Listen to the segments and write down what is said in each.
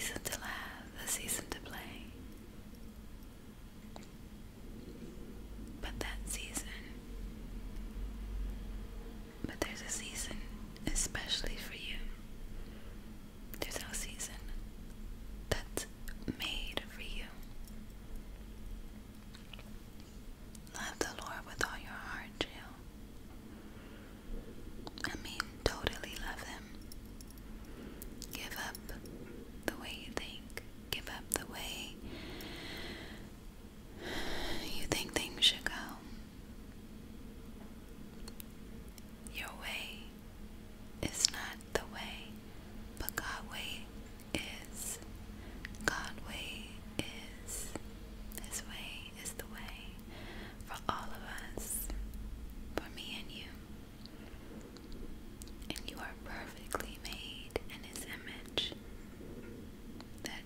season to laugh, a season to play. But there's a season especially for you. There's no season that's made for you. Love the Lord with all your heart, Jill. I mean, totally love Him. Give up the way you think. Give up the way you think things should go. Your way is not the way, but God's way is. God's way is. His way is the way for all of us, for me and you. And you are perfectly made in His image. That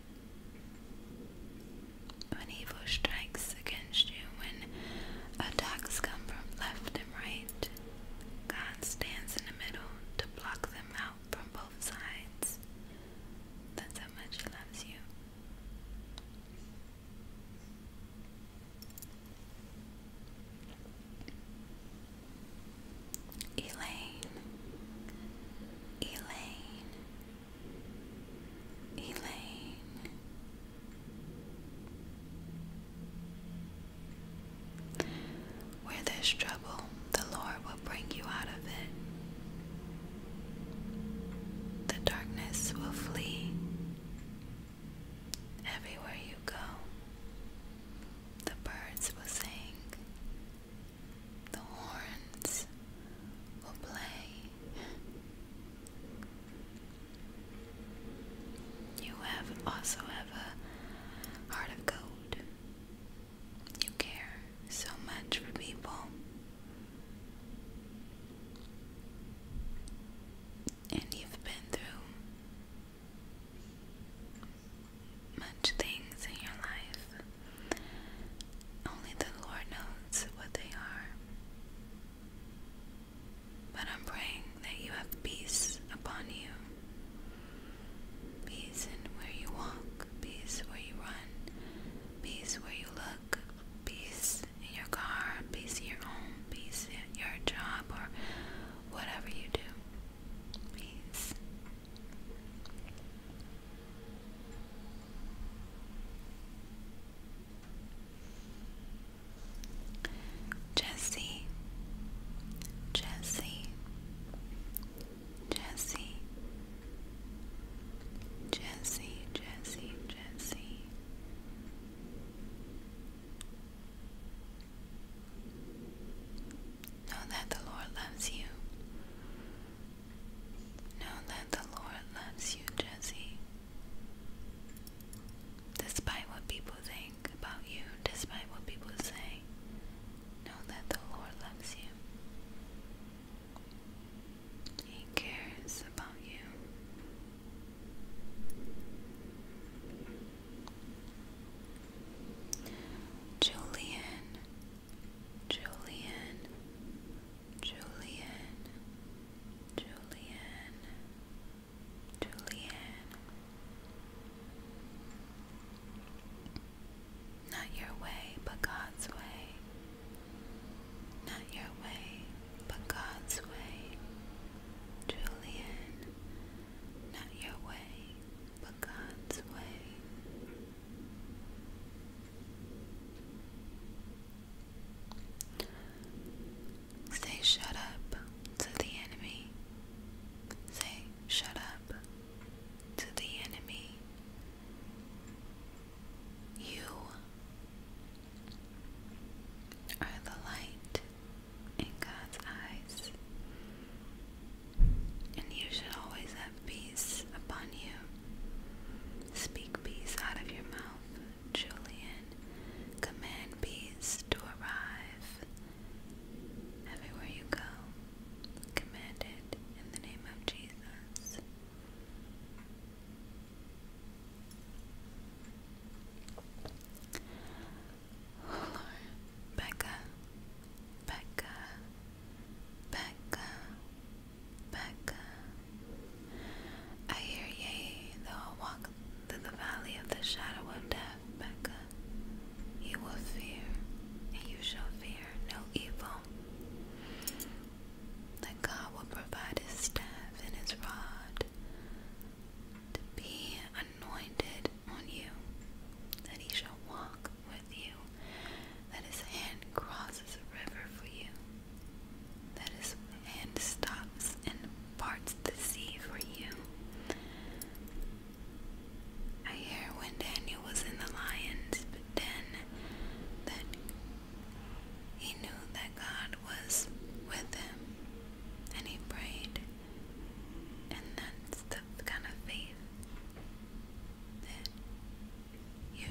when evil strikes against you, when attacks come from left and right, God stands in the middle to block them out from both sides. That's how much He loves you. Elaine, where there's trouble, the Lord will bring you out of it. The darkness will flee. Everywhere you go, the birds will sing. The horns will play. You also have a heart of gold. You care so much for people. And you've been through much things in your life. Only the Lord knows what they are. But I'm praying that you have peace upon you. Peace in where you walk, peace where you run, peace where you look, peace in your car, peace in your home, peace at your job, or whatever you do. Peace.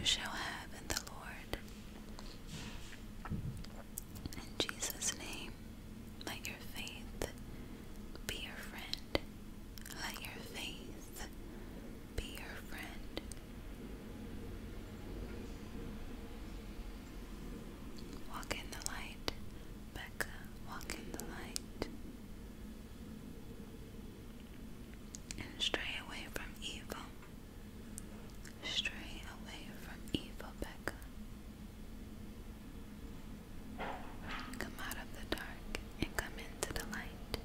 shall have in the Lord. In Jesus' name, let your faith be your friend. Let your faith be your friend. Walk in the light, Becca. Walk in the light. And stray away from evil. Stray away from evil, Becca. Come out of the dark and come into the light.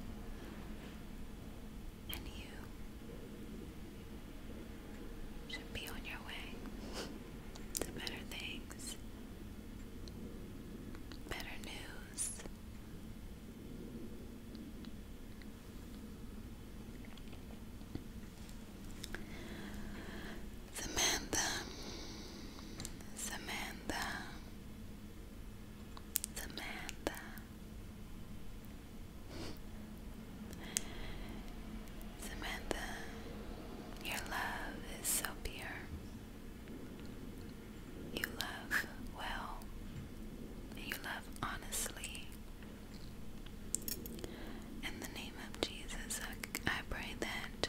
And you should be on your way to better things, better news. Samantha, Samantha, Samantha. Samantha, your love is so pure. You love well, and you love honestly. In the name of Jesus, I pray that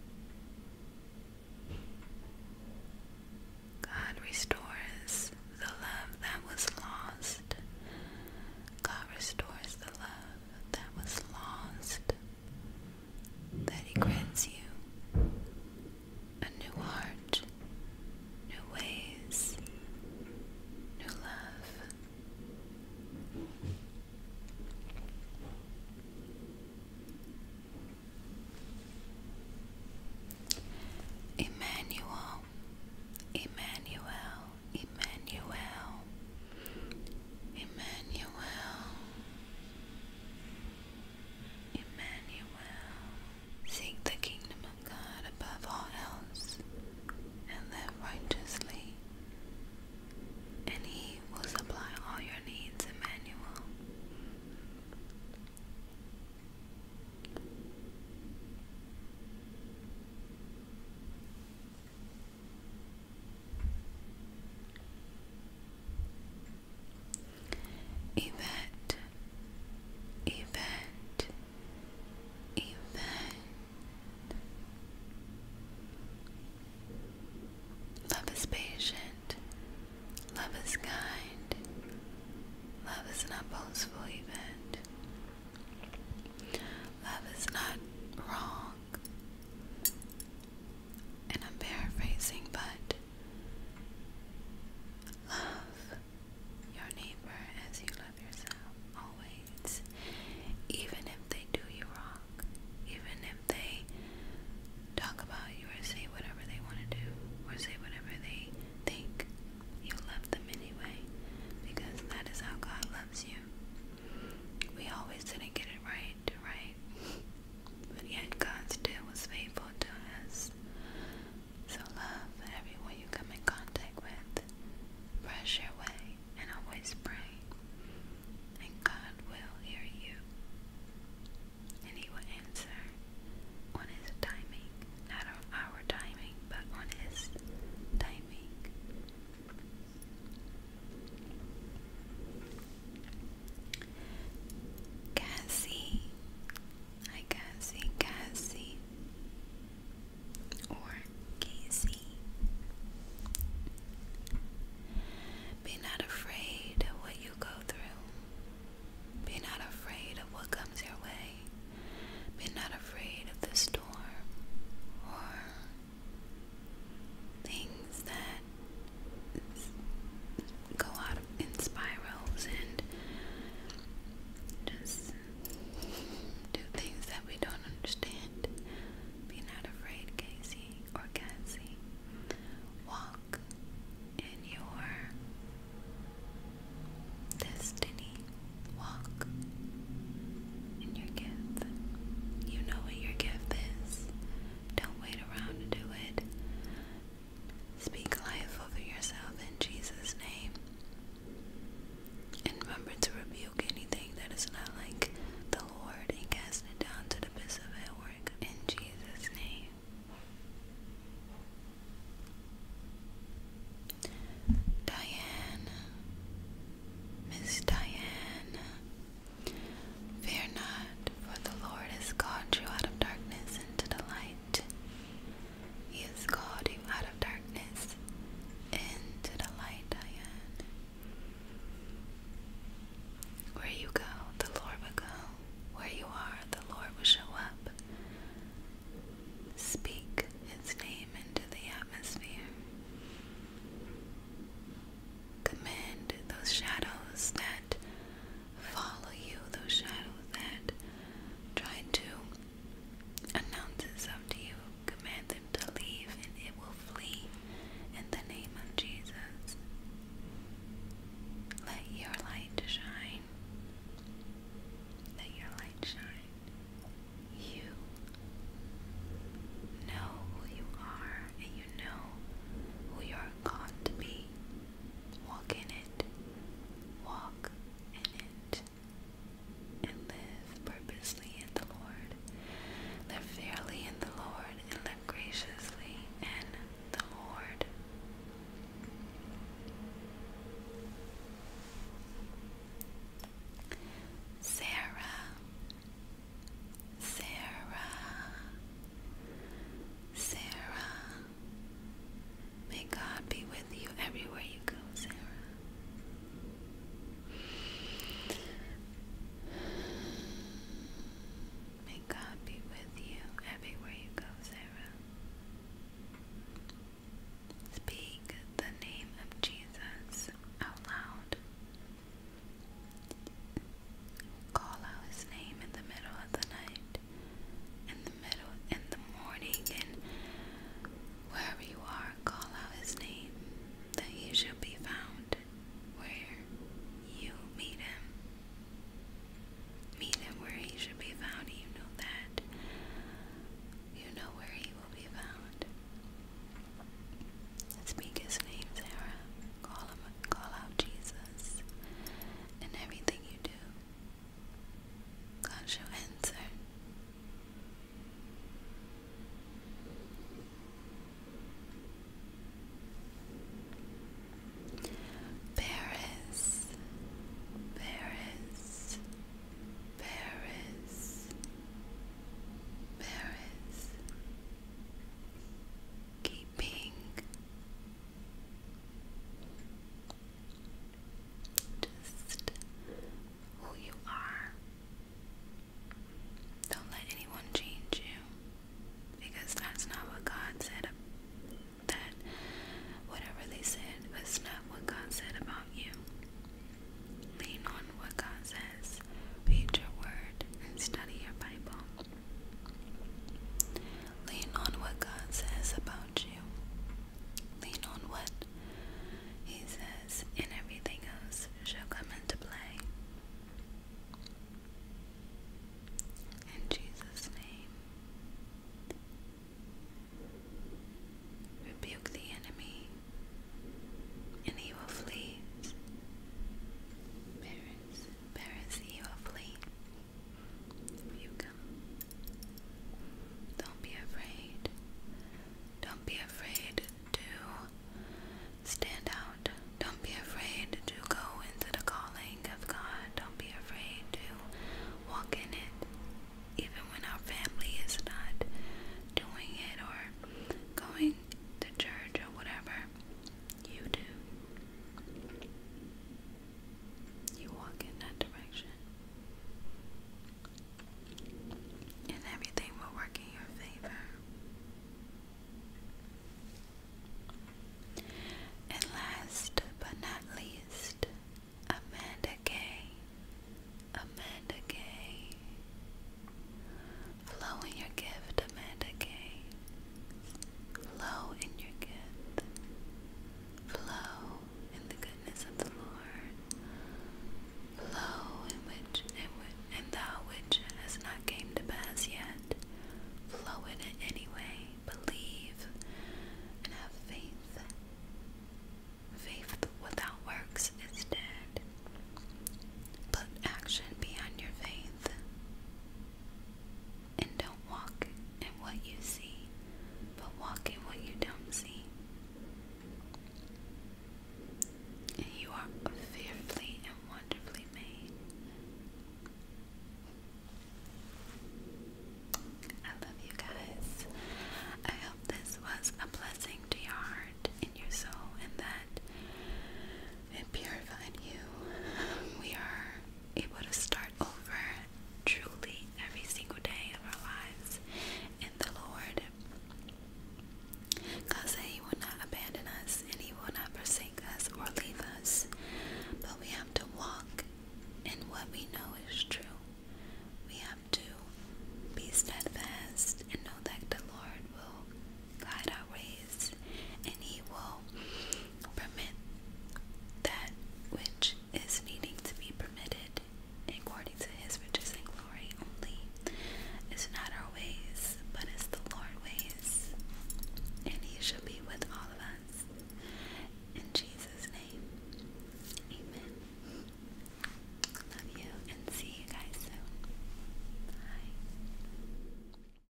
God restores the love that was lost. God restores the love that was lost. That He grants you a new heart, new ways, new love. Emmanuel, Emmanuel, Emmanuel, Emmanuel, Emmanuel. Seek the kingdom of God above all else and live righteously, and He will supply all your needs, Emmanuel. Emmanuel.